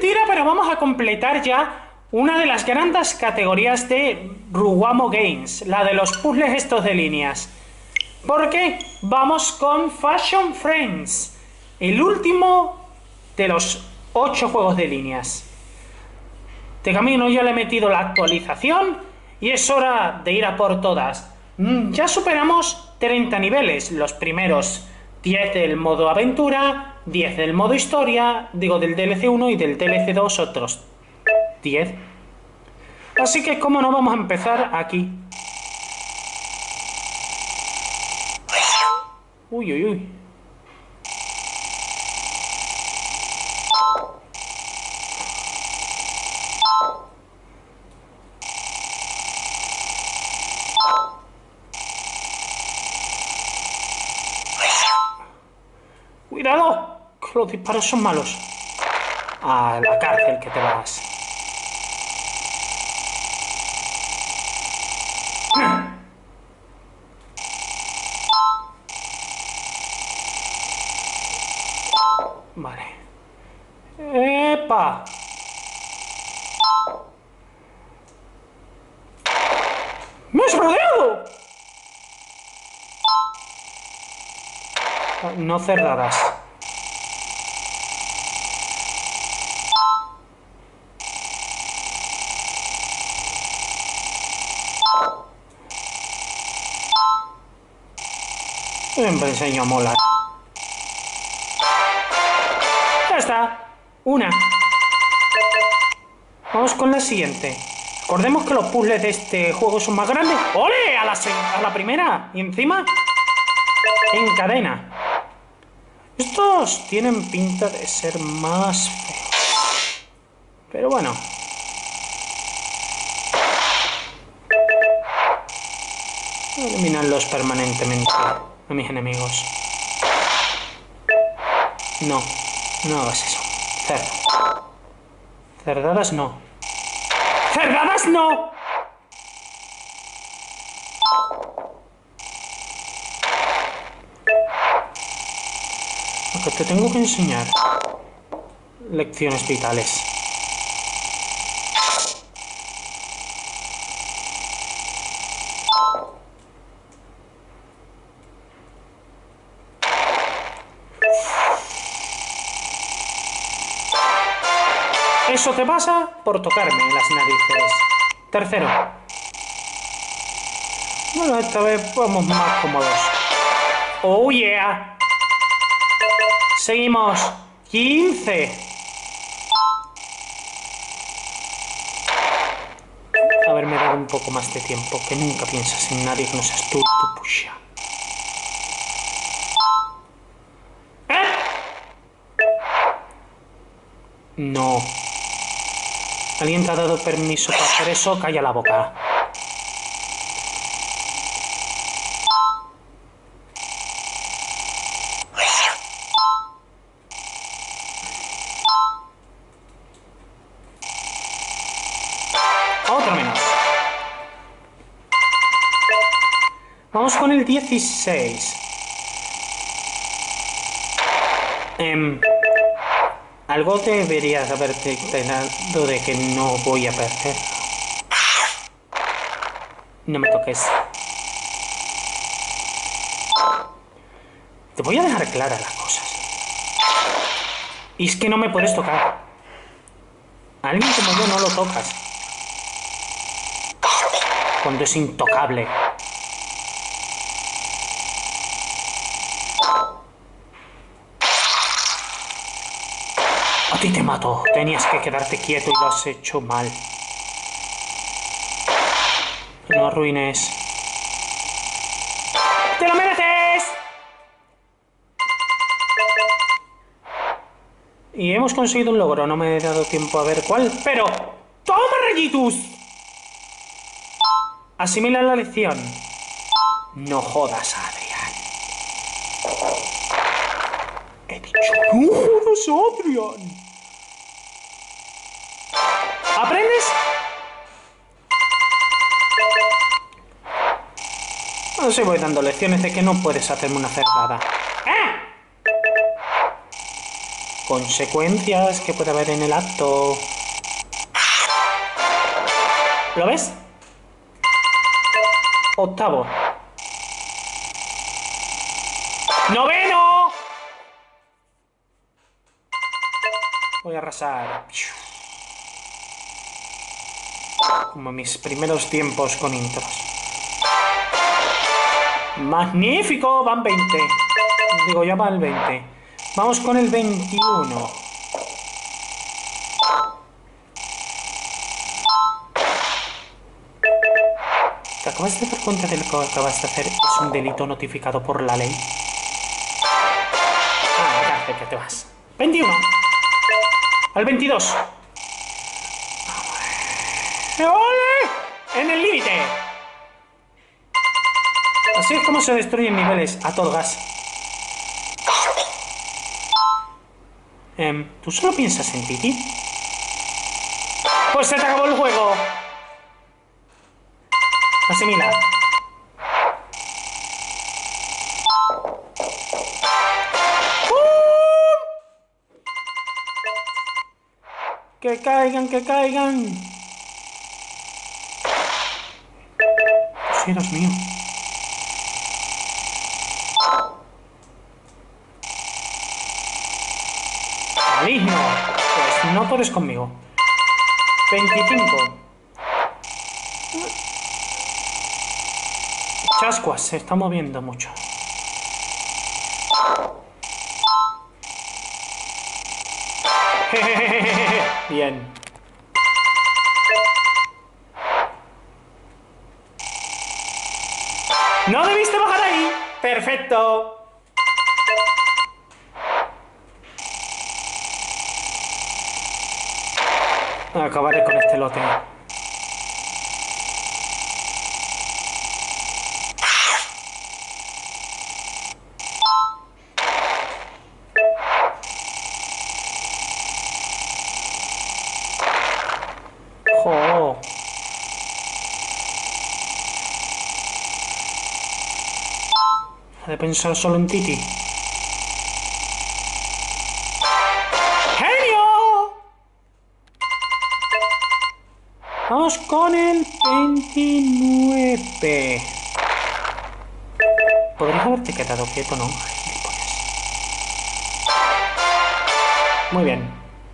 mentira, pero vamos a completar ya una de las grandes categorías de Ruwamo Games, la de los puzzles estos de líneas. Porque vamos con Fashion Friends, el último de los 8 juegos de líneas. De camino ya le he metido la actualización y es hora de ir a por todas. Ya superamos 30 niveles, los primeros 10 del modo aventura, 10 del modo historia, digo del DLC 1 y del DLC 2 otros 10. Así que como no, vamos a empezar aquí. Uy, uy, uy. ¡Cuidado! Que los disparos son malos. A la cárcel que te vas. Vale. ¡Epa! ¡Me has rodeado! No cerradas. Siempre enseño a molar. Ya está. Una. Vamos con la siguiente. Recordemos que los puzzles de este juego son más grandes. ¡Ole! A la primera. Y encima en cadena. Estos tienen pinta de ser más feos. Pero bueno. Voy a eliminarlos permanentemente a mis enemigos. No. No hagas eso. Cerda. Cerdadas no. ¡Cerdadas no! Porque te tengo que enseñar lecciones vitales. Eso te pasa por tocarme las narices. Tercero. Bueno, esta vez vamos más cómodos. ¡Oh, yeah! Seguimos. 15. Haberme dado un poco más de tiempo, que nunca piensas en nadie que no seas tú, tu pusha. No. ¿Alguien te ha dado permiso para hacer eso? Calla la boca. Otro menos. Vamos con el 16. Algo deberías haberte enterado de que no voy a perder. No me toques. Te voy a dejar claras las cosas. Y es que no me puedes tocar. A alguien como yo no lo tocas. Cuando es intocable. A ti te mato. Tenías que quedarte quieto y lo has hecho mal. No arruines. ¡Te lo mereces! Y hemos conseguido un logro. No me he dado tiempo a ver cuál, pero... ¡Toma, rayitus! Asimila la lección. No jodas a Adrián. He dicho, no jodas a Adrián. ¿Aprendes? No sé, voy dando lecciones de que no puedes hacerme una cerdada. ¡Eh! consecuencias que puede haber en el acto. ¿Lo ves? Octavo. ¡Noveno! Voy a arrasar. Como mis primeros tiempos con intros. ¡Magnífico! Van 20. Digo, ya va el 20. Vamos con el 21. ¿Te acabas de dar cuenta de lo que acabas de hacer? Es un delito notificado por la ley. Ah, ya, que te vas. 21. Al 22. ¡Ole! ¡En el límite! Así es como se destruyen niveles a todo gas. ¿Tú solo piensas en Titi? Pues se te acabó el juego. Asimila. ¡Que caigan, que caigan! Dios mío. Maligno. Pues no puedes conmigo. 25. Chascuas, se está moviendo mucho. Bien. ¡No debiste bajar ahí! ¡Perfecto! Acabaré con este lote. ¡Jo! Ha de pensar solo en Titi. Vamos con el 29. Podrías haberte quedado quieto, ¿no? Muy bien.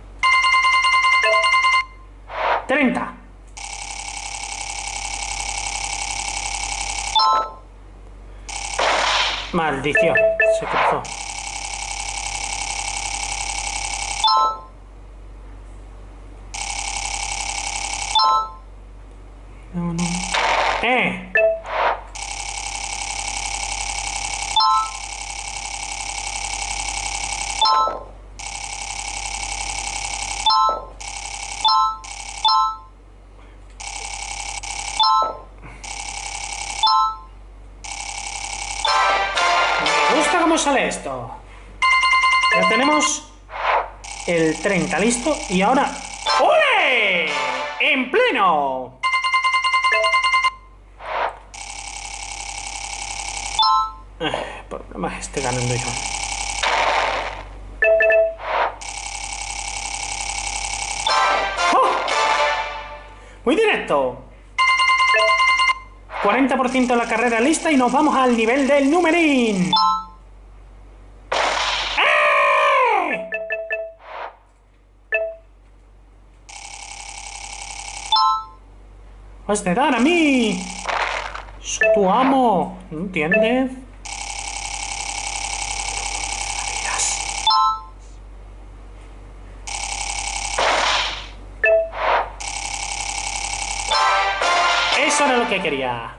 30. Maldición. Se cruzó. No, no. Me gusta cómo sale esto. Ya tenemos el 30 listo y ahora... ¡Ole! ¡En pleno! El problema es que esté ganando yo. ¡Oh! Muy directo. 40% de la carrera lista y nos vamos al nivel del numerín. ¡Eh! Has de dar a mí. Soy tu amo. ¿No entiendes? Eso era lo que quería.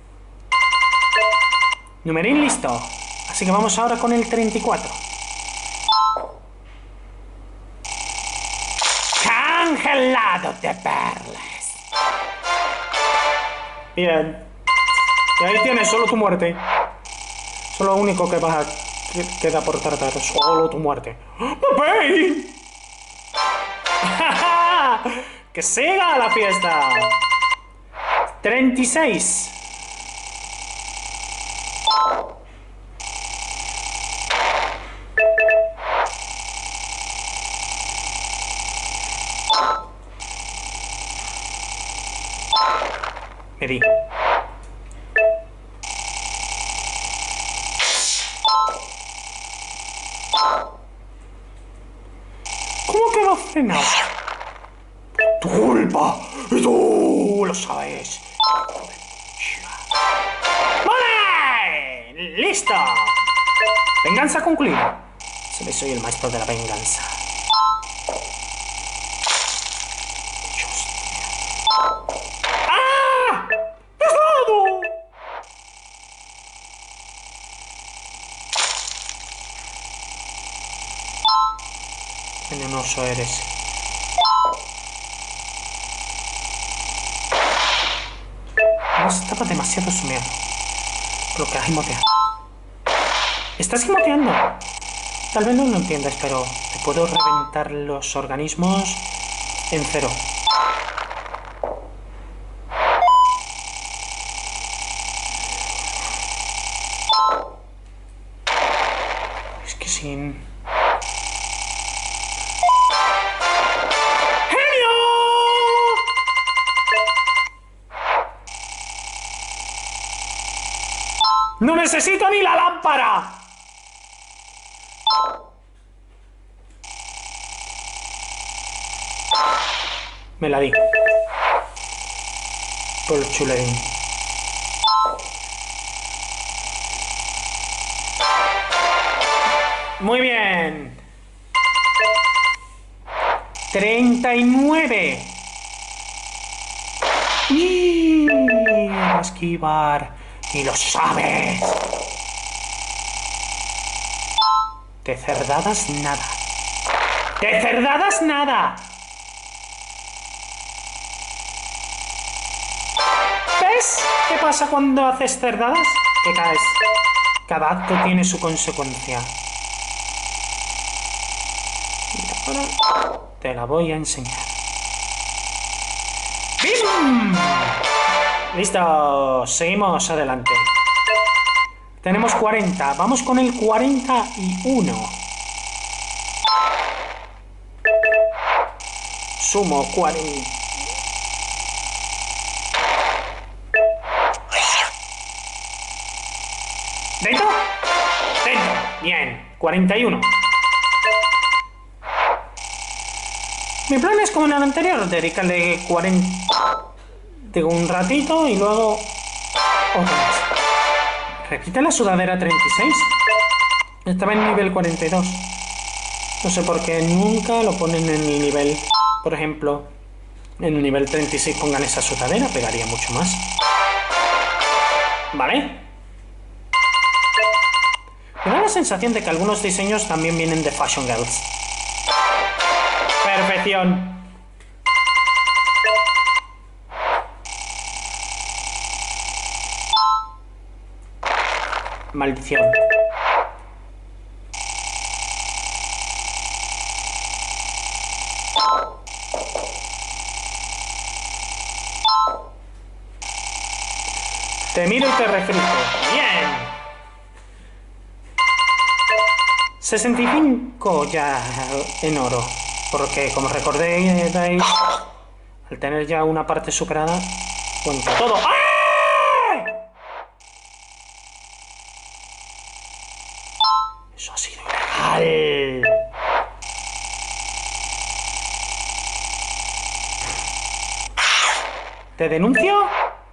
Numerín listo. Así que vamos ahora con el 34. Congelado de perlas. Bien. Y ahí tienes solo tu muerte. Eso es lo único que vas a... queda por tratar. Solo tu muerte. ¡Papey! ¡Que siga la fiesta! 36. Me di. ¿Cómo que va frenado? ¡Tu culpa! ¡Y tú lo sabes! ¡Vale! ¡Listo! Venganza concluida. Soy el maestro de la venganza. ¡Ah! ¡Pesado! Venenoso eres. No estaba demasiado sumeado. Por lo que has gimoteado. ¿Estás gimoteando? Tal vez no lo entiendas, pero te puedo reventar los organismos en cero. Es que sin... ¡Genio! ¡No necesito ni la lámpara! Me la di. Por el chulerín. Muy bien. 39. ¡Y! A esquivar. Y lo sabes. De cerdadas nada. De cerdadas nada. ¿Ves qué pasa cuando haces cerdadas? Que caes. Cada acto tiene su consecuencia. Y ahora te la voy a enseñar. ¡Bim! Listo, seguimos adelante. Tenemos 40, vamos con el 41. Sumo 40. ¿Dentro? Dentro. Bien. 41. Mi plan es como en el anterior, dedicarle 40... Digo, un ratito y luego... Otra vez. Repite la sudadera 36. Estaba en nivel 42. No sé por qué nunca lo ponen en el nivel... Por ejemplo, en el nivel 36 pongan esa sudadera, pegaría mucho más. ¿Vale? Me da la sensación de que algunos diseños también vienen de Fashion Girls. Perfección. Maldición. Te miro y te refresco. Bien. 65 ya en oro. Porque como recordéis, al tener ya una parte superada, cuenta todo. ¡Ah! Eso ha sido ilegal. ¿Te denuncio?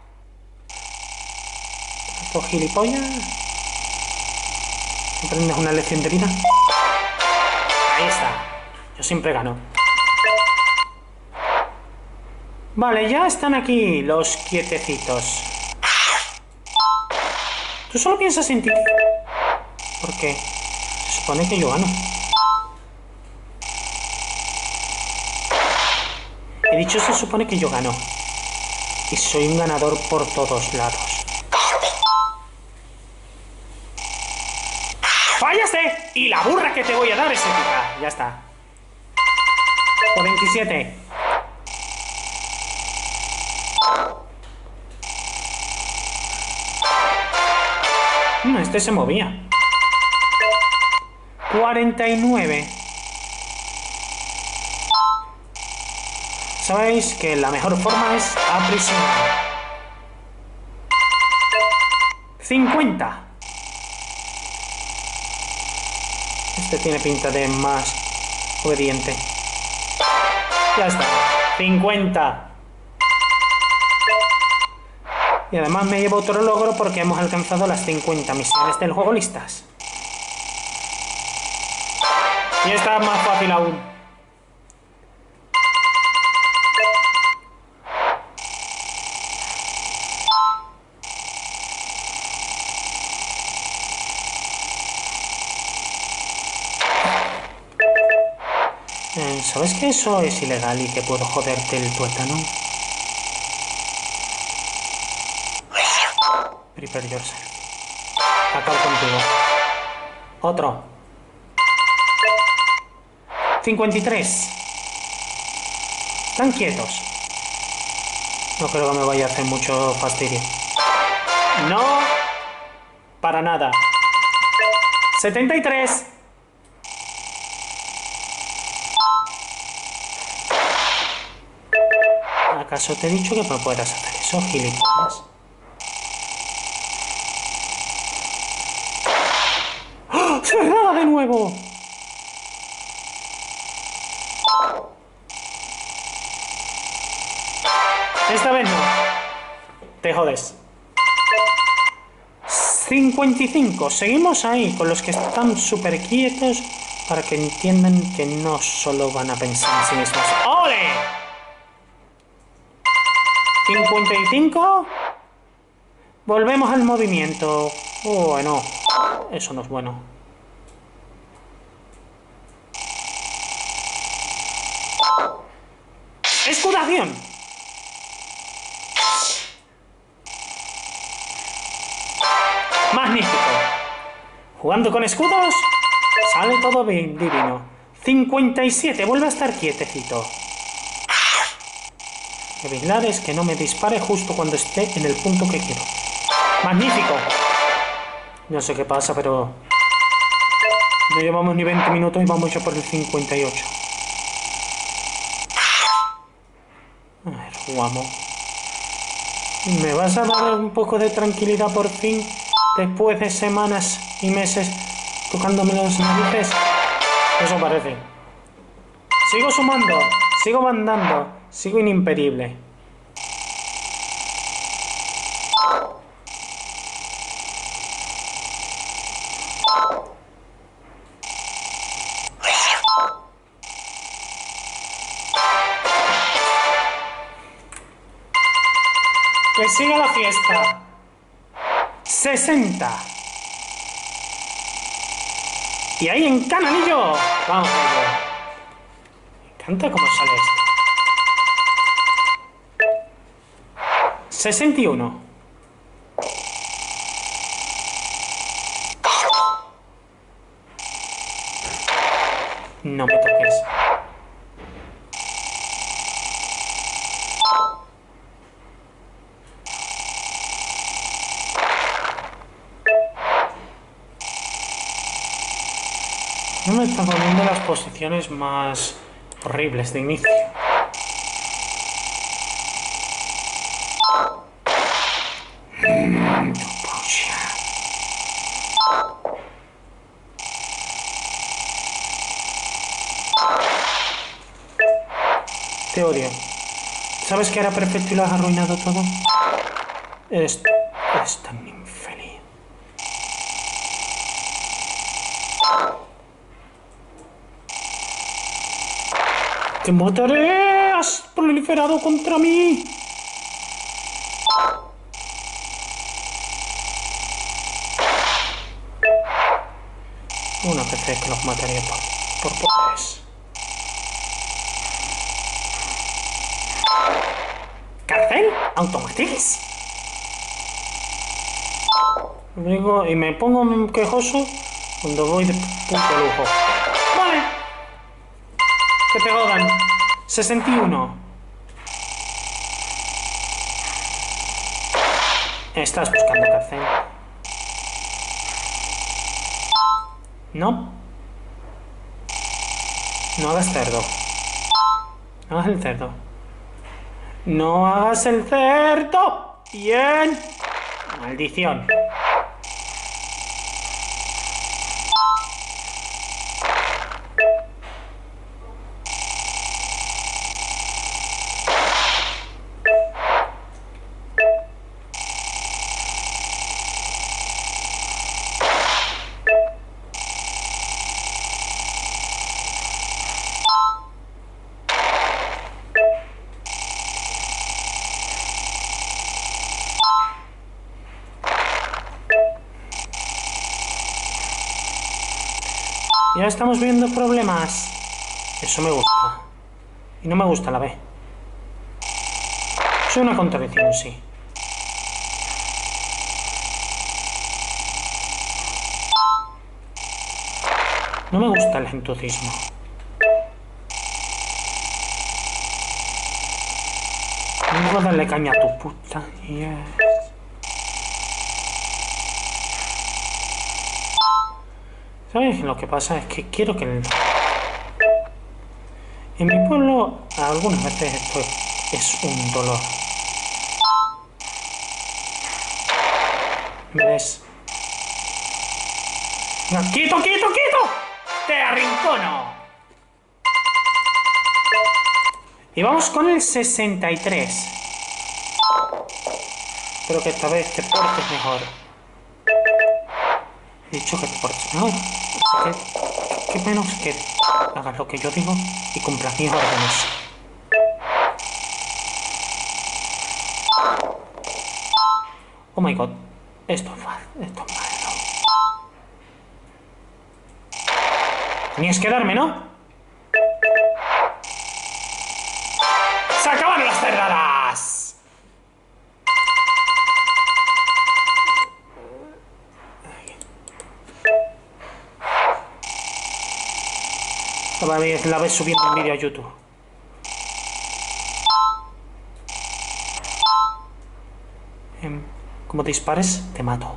¿Esto gilipollas? ¿Aprendes una lección de vida? Ahí está. Yo siempre gano. Vale, ya están aquí los quietecitos. Tú solo piensas en ti. ¿Por qué? Se supone que yo gano. He dicho se supone que yo gano. Y soy un ganador por todos lados. ¡Fallaste! Y la burra que te voy a dar es épica. Ya está. 47. Este se movía. 49. Sabéis que la mejor forma es aprisionar. 50. Este tiene pinta de más obediente. Ya está. 50. Y además me llevo otro logro porque hemos alcanzado las 50 misiones del juego listas. Y esta es más fácil aún. ¿Sabes que eso es ilegal y que puedo joderte el tuétano? Prepare yourself. Acabo contigo. Otro. 53. Están quietos. No creo que me vaya a hacer mucho fastidio. No. Para nada. 73. ¿Acaso te he dicho que no puedas hacer eso, gilipollas? ¡Oh! ¡Cerrada de nuevo! Esta vez no. Te jodes. 55. Seguimos ahí con los que están súper quietos para que entiendan que no solo van a pensar en sí mismos. ¡Ole! 55. Volvemos al movimiento. Bueno, eso no es bueno. ¡Escudación! Magnífico. Jugando con escudos, sale todo bien, divino. 57, vuelve a estar quietecito. Que vigilar es que no me dispare justo cuando esté en el punto que quiero. ¡Magnífico! No sé qué pasa, pero... no llevamos ni 20 minutos y vamos ya por el 58. A ver, jugamos. ¿Me vas a dar un poco de tranquilidad por fin? Después de semanas y meses tocándome las narices. Eso parece. Sigo sumando, sigo mandando, sigo inimpedible. Que siga la fiesta. 60. Y ahí en Cananillo. Vamos a ver. Me encanta cómo sale esto. 61. No me toques. No me están poniendo las posiciones más horribles de inicio. Te odio. ¿Sabes que era perfecto y lo has arruinado todo? Eres tan infeliz. ¡Te mataré! ¡Has proliferado contra mí! Una PC que los mataría por pobres. ¿Cárcel? ¿Automatics? Digo, y me pongo quejoso cuando voy de puto lujo. Vale. Que te jodan. 61. Estás buscando cárcel. No. No hagas cerdo. No hagas el cerdo. No hagas el cerdo. Bien. Maldición. Ya estamos viendo problemas. Eso me gusta. Y no me gusta a la vez. Soy una contradicción, sí. No me gusta el entusiasmo. No puedo darle caña a tu puta. Yes. ¿Sabes? Lo que pasa es que quiero que... En mi pueblo, algunas veces esto es un dolor. ¿Me ves? ¡No, quieto, quieto, quieto! ¡Te arrincono! Y vamos con el 63. Espero que esta vez te portes mejor. He dicho que te portes mejor. Así que menos que hagas lo que yo digo y cumplas mis órdenes. Oh my god. Esto es malo. Tenías que darme, ¿no? ¡Se acabaron las cerradas! Todavía la ves subiendo un vídeo a YouTube. Como dispares, te mato.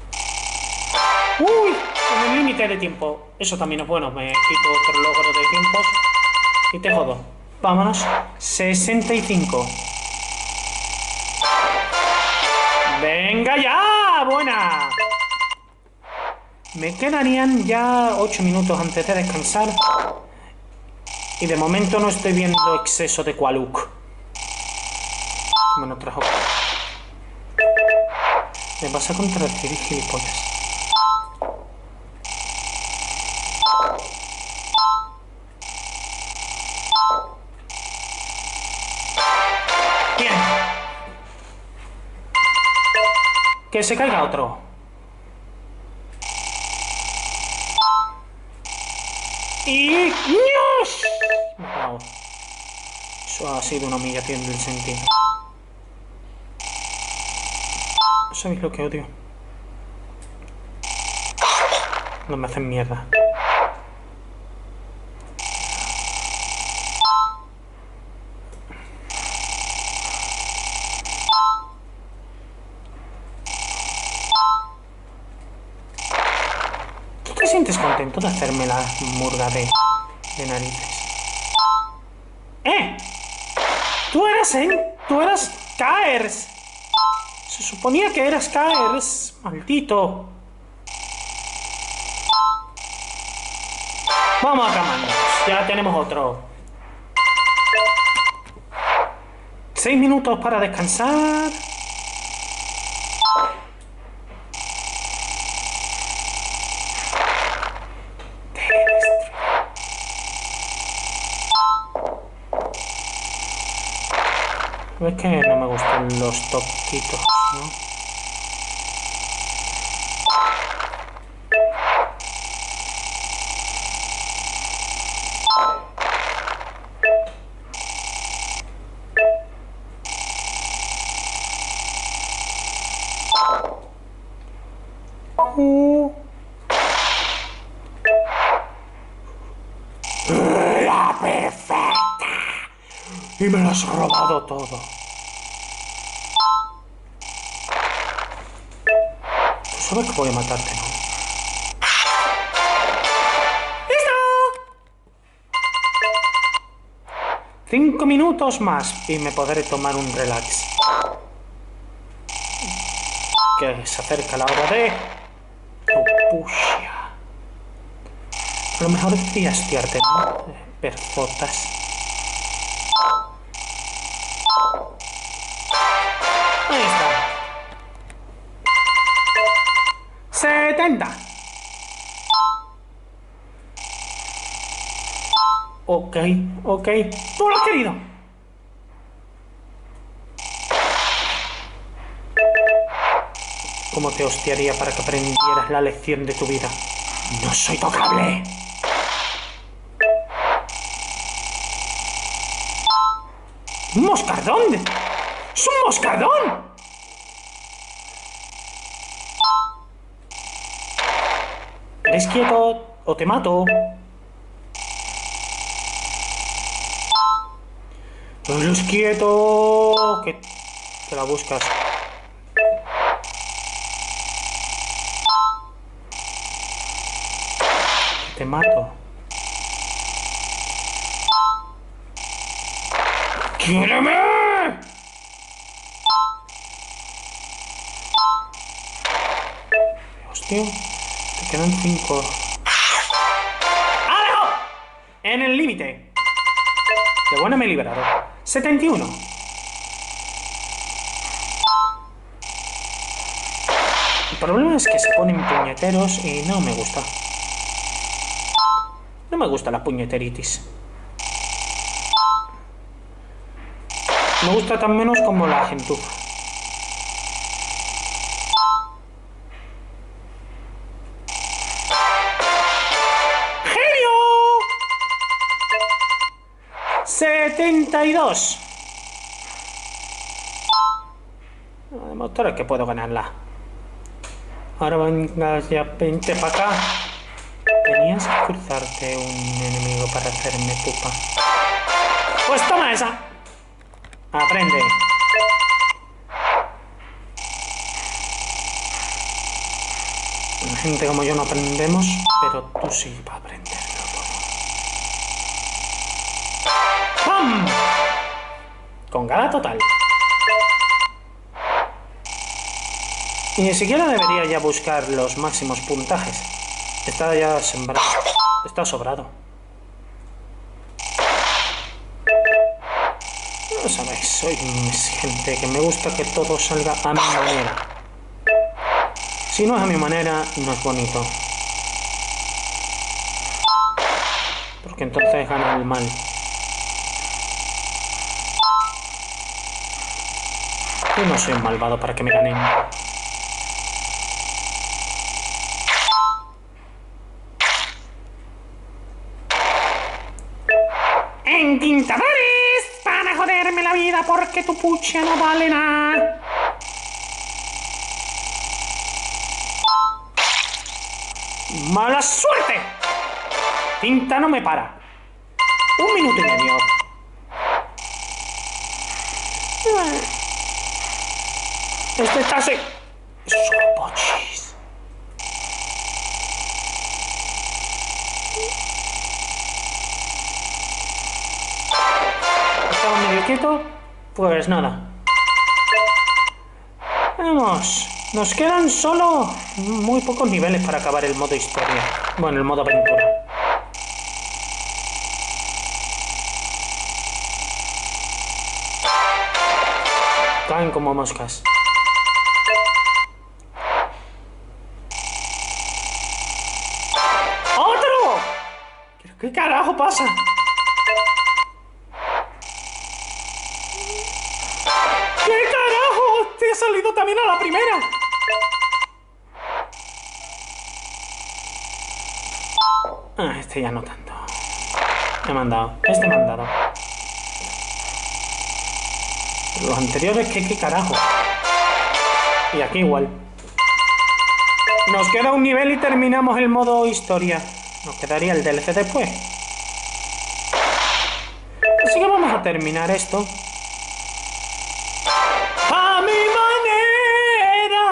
¡Uy! En el límite de tiempo. Eso también es bueno. Me quito otro logro de tiempos y te jodo. Vámonos. 65. ¡Venga ya! ¡Buena! Me quedarían ya 8 minutos antes de descansar. Y de momento no estoy viendo exceso de Qualuk. Me lo trajo. Me vas a contradecir, gilipollas. Bien. Que se caiga otro. Y... ¡Dios! Wow. Eso ha sido una humillación del sentido. ¿Sabéis lo que odio? No me hacen mierda. ¿Tú te sientes contento de hacerme la murga de narices? ¡Eh! Tú eras Caers. Se suponía que eras Caers, maldito. Vamos a camarnos, ya tenemos otro. 6 minutos para descansar. Es que no me gustan los toquitos, ¿no? La perfecta. Y me lo has robado todo. Tú sabes que voy a matarte, ¿no? ¡Listo! 5 minutos más y me podré tomar un relax. Que se acerca la hora de... Opusia. A lo mejor debería espiarte, ¿no? Perzotas. Ahí está. 70. Ok. Tú lo has querido. ¿Cómo te hostiaría para que aprendieras la lección de tu vida? No soy tocable. ¡Un moscardón! ¡Es un moscardón! ¿Eres quieto o te mato? ¡Eres quieto! Que te la buscas. Te mato. ¡Quiéreme! Hostia, te quedan 5. ¡Alejo! En el límite. De buena me he liberado. 71. El problema es que se ponen puñeteros y no me gusta. No me gusta la puñeteritis. Me gusta tan menos como la gentuza. ¡Genio! 72. Voy a demostrar que puedo ganarla. Ahora venga, ya vente para acá. Tenías que cruzarte un enemigo para hacerme pupa. Pues toma esa. Aprende. La gente como yo no aprendemos, pero tú sí vas a aprenderlo todo. ¡Pam! Con gala total. Y ni siquiera debería ya buscar los máximos puntajes. Está ya sembrado. Está sobrado. No sabéis, soy gente que me gusta que todo salga a mi manera. Si no es a mi manera, no es bonito. Porque entonces gana el mal. Yo no soy un malvado para que me ganen. ¡Enquintadores! ¡Para joderme la vida porque tu pucha no vale nada! ¡Mala suerte! Tinta no me para. 1 minuto y medio. Este está así. Sopochis. Estaba medio quieto. Pues nada. Vamos. Nos quedan solo muy pocos niveles para acabar el modo historia. Bueno, el modo aventura. Caen como moscas. ¡Otro! ¿Qué carajo pasa? ¿Qué carajo? Te ha salido también a la primera. Ah, este ya no tanto. Me han dado. Este me han dado. Los anteriores, ¿qué carajo? Y aquí igual. Nos queda un nivel y terminamos el modo historia. Nos quedaría el DLC después. Así que vamos a terminar esto. ¡A mi manera!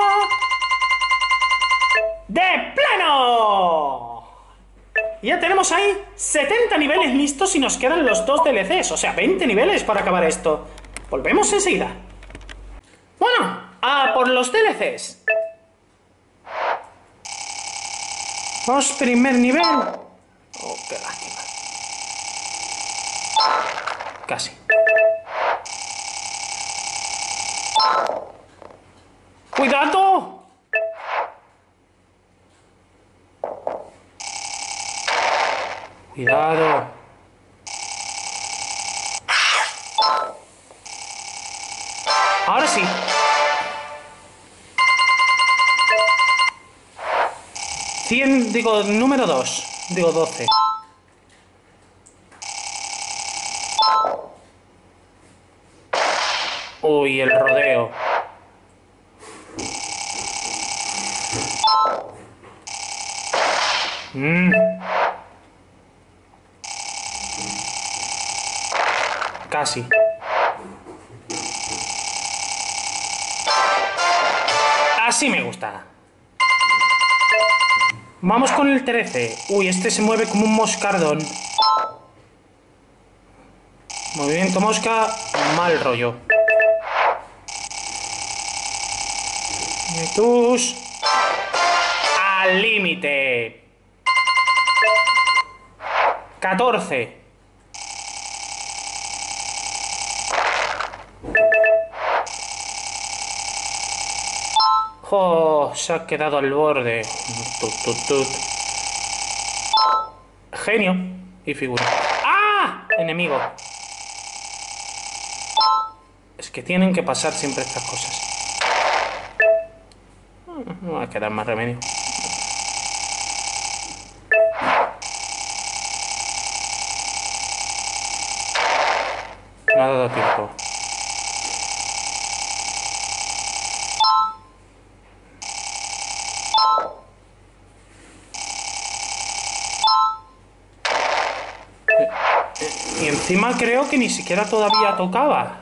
¡De pleno! Ya tenemos ahí 70 niveles listos y nos quedan los 2 DLCs. O sea, 20 niveles para acabar esto. Volvemos enseguida. Bueno, a por los DLCs. Vamos, primer nivel. Oh, qué lástima. Casi. ¡Cuidado! Cuidado. Ahora sí. Número 2. Digo 12. Mm. Casi. Así me gusta. Vamos con el 13. Uy, este se mueve como un moscardón. Movimiento mosca, mal rollo. Tus al límite. 14. Oh, se ha quedado al borde. Tut, tut, tut. Genio y figura. ¡Ah! Enemigo. Es que tienen que pasar siempre estas cosas. No va a quedar más remedio. No ha dado tiempo. Y encima creo que ni siquiera todavía tocaba.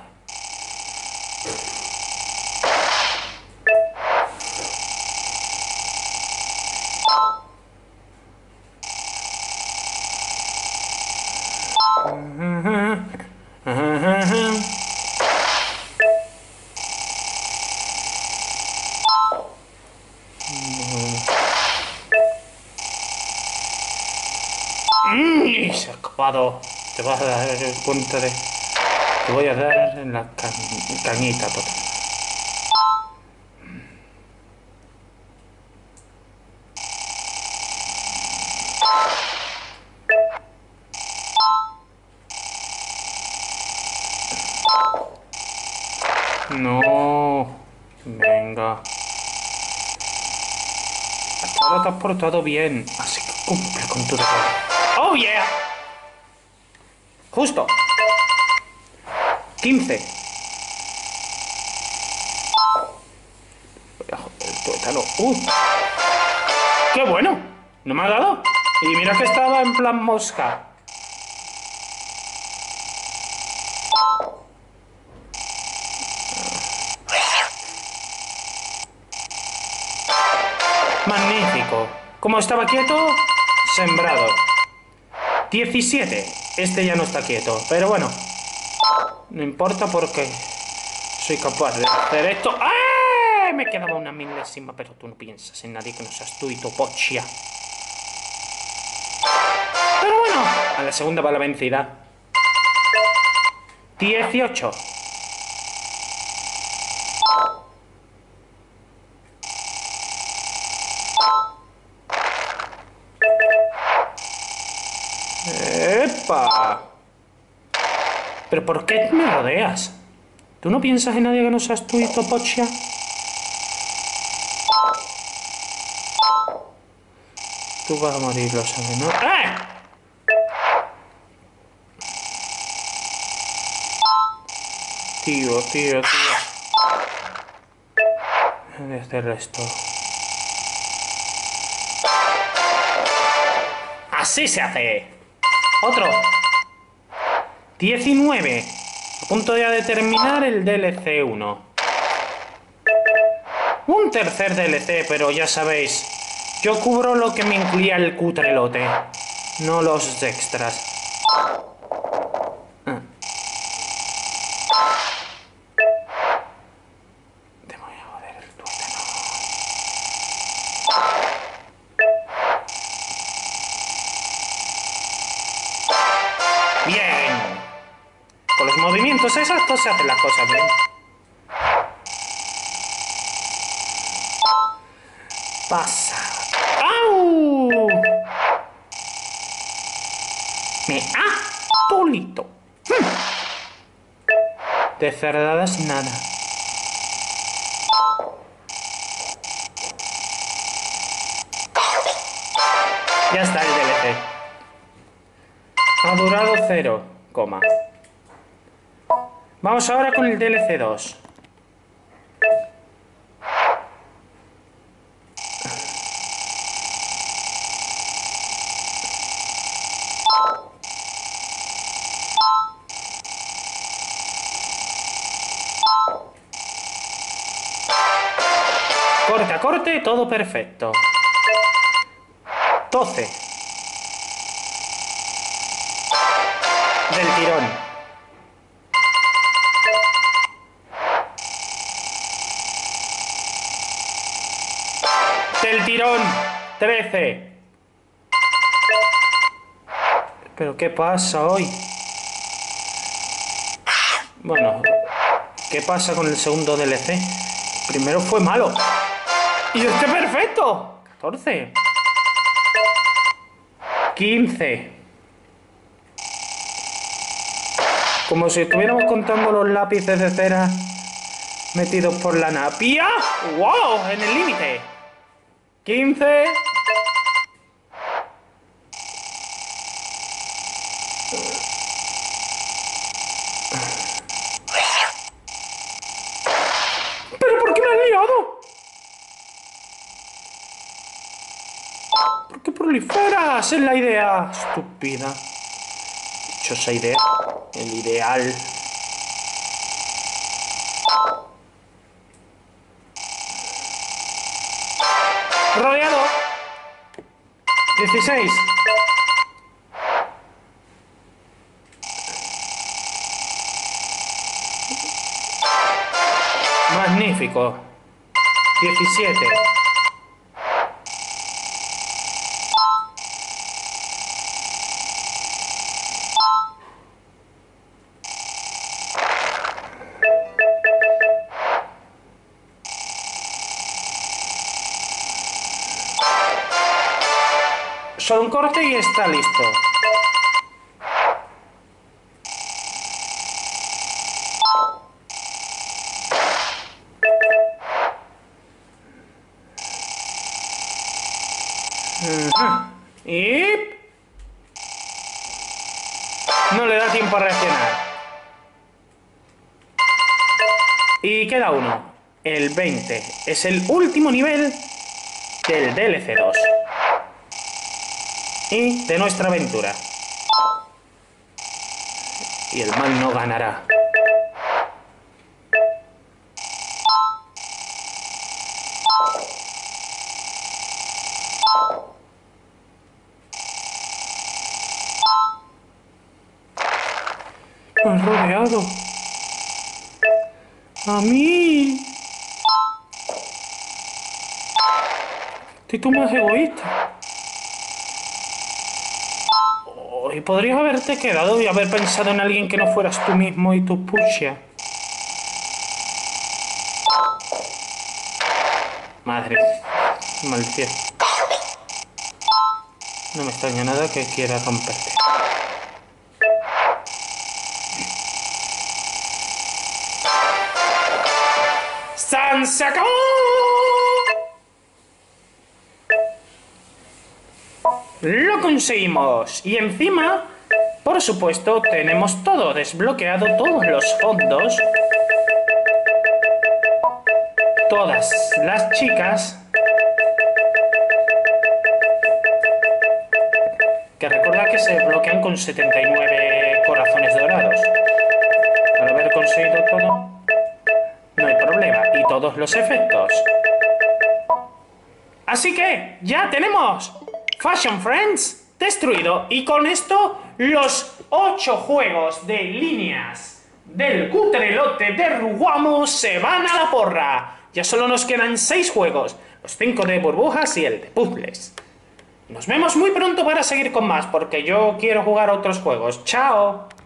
Y se ha escapado. Te vas a dar cuenta de... Te voy a dar en la cañita total. No. Venga. Hasta ahora te has portado bien. Así que cumple con tu deber. ¡Oh, yeah! Justo. 15. Voy a joder el tuétano. ¡Qué bueno! No me ha dado. Y mira que estaba en plan mosca. Magnífico. Como estaba quieto, sembrado. 17. Este ya no está quieto. Pero bueno. No importa porque soy capaz de hacer esto. ¡Ah! Me quedaba una milésima, pero tú no piensas en nadie que no seas tú y tu pochia. Pero bueno, a la segunda va la vencida. 18. ¡Epa! ¿Pero por qué me rodeas? ¿Tú no piensas en nadie que no seas tú y tu pochia? Tú vas a morir, lo sabes, ¿no? ¡Eh! Tío. Voy a hacer esto. ¡Así se hace! Otro. 19. A punto ya de terminar el DLC 1. Un tercer DLC, pero ya sabéis, yo cubro lo que me incluía el cutrelote, no los extras. Te voy a joder el tuétano. Bien. Con los movimientos exactos se hacen las cosas bien. Pasa. ¡Au! Me ha polito. De cerdadas nada. Ya está el DLC. Ha durado 0, coma. Vamos ahora con el DLC 2. corte a corte, todo perfecto. 12. Del tirón. Del tirón. 13. ¿Pero qué pasa hoy? Bueno, ¿qué pasa con el segundo DLC? Primero fue malo. ¡Y este perfecto! 14. 15. Como si estuviéramos contando los lápices de cera metidos por la napia. ¡Wow! En el límite. 15. ¿Pero por qué me has liado? ¿Por qué proliferas? Es la idea estúpida. Dichosa idea. El ideal. Rodeado. 16. Magnífico. 17. Solo un corte y está listo. Y no le da tiempo a reaccionar. Y queda uno. El 20. Es el último nivel del DLC 2. Y de nuestra aventura. Y el mal no ganará. Me has rodeado. A mí. Tú más egoísta. Y podrías haberte quedado y haber pensado en alguien que no fueras tú mismo y tu pucha. Madre. Maldición. No me extraña nada que quiera romperte. ¡San se acabó! ¡Lo conseguimos! Y encima, por supuesto, tenemos todo desbloqueado, todos los fondos, todas las chicas, que recuerda que se desbloquean con 79 corazones dorados. Al haber conseguido todo, no hay problema. Y todos los efectos. Así que, ya tenemos Fashion Friends destruido. Y con esto, los 8 juegos de líneas del cutre lote de Ruguamo se van a la porra. Ya solo nos quedan 6 juegos. Los 5 de burbujas y el de puzzles. Nos vemos muy pronto para seguir con más, porque yo quiero jugar a otros juegos. ¡Chao!